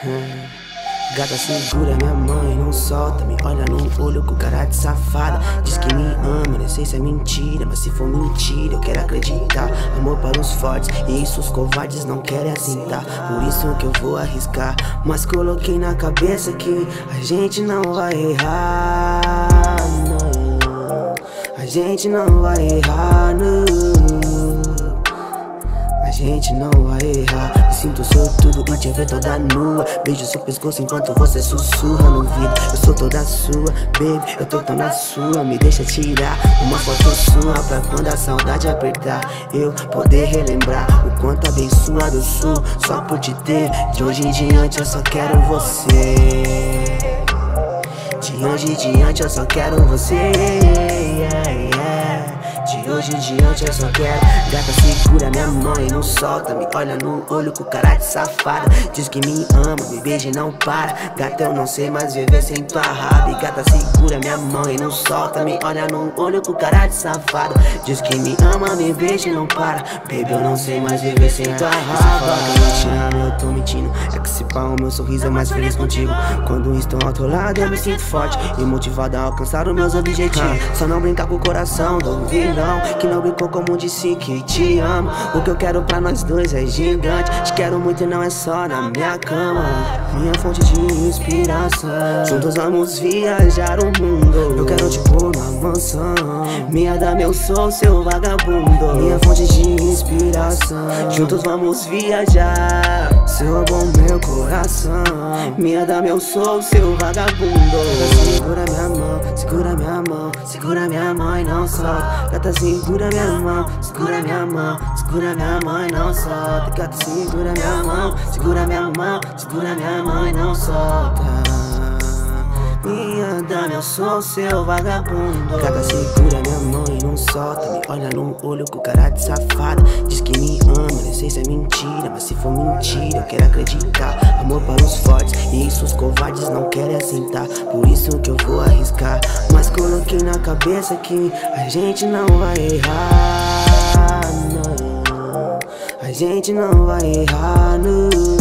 Gata, segura minha mãe, não solta. Me olha no olho com cara de safada. Diz que me ama, não sei se é mentira, mas se for mentira eu quero acreditar. Amor para os fortes, e isso os covardes não querem aceitar. Por isso que eu vou arriscar, mas coloquei na cabeça que a gente não vai errar, não. A gente não vai errar, não. A gente não vai errar. Me sinto sortudo e te ver toda nua. Beijo seu pescoço enquanto você sussurra no ouvido. Eu sou toda sua, baby, eu tô tão na sua. Me deixa tirar uma foto sua pra quando a saudade apertar eu poder relembrar o quanto abençoado eu sou só por te ter. De hoje em diante eu só quero você. De hoje em diante eu só quero você, yeah, yeah. De hoje em diante eu só quero. Gata, segura minha mão e não solta. Me olha no olho com cara de safada. Diz que me ama, me beija e não para. Gata, eu não sei mais viver sem tua raba. E gata, segura minha mão e não solta. Me olha no olho com cara de safada. Diz que me ama, me beija e não para. Baby, eu não sei mais viver sem tua raba. Se eu te amo, eu tô mentindo. É que se pá, o meu sorriso é mais feliz contigo. Quando estou ao teu lado eu me sinto forte e motivado a alcançar os meus objetivos. Só não brincar com o coração do vilão que não brincou como disse que te amo. O que eu quero pra nós dois é gigante. Te quero muito e não é só na minha cama. Minha fonte de inspiração. Juntos vamos viajar o mundo. Eu quero te pôr na mansão. Minha dama, eu sou seu vagabundo. Minha fonte de inspiração. Juntos vamos viajar. Seu amor, meu coração. Minha dama, eu sou seu vagabundo. Segura minha mão, segura minha mão, segura minha mão e não solta. Gata, segura minha mão, segura minha mão, segura minha mão e não solta. Gata, segura minha mão, segura minha mão, segura minha mão e não solta. Minha dama, eu sou seu vagabundo. Gata, segura minha mão e não solta. Me olha no olho com cara de safada. Diz que me ama, não sei se é mentira, mas se for mentira eu quero acreditar. Amor para os fortes, e isso os covardes não querem aceitar. Por isso que eu vou arriscar, mas coloquei na cabeça que a gente não vai errar, não. A gente não vai errar, não.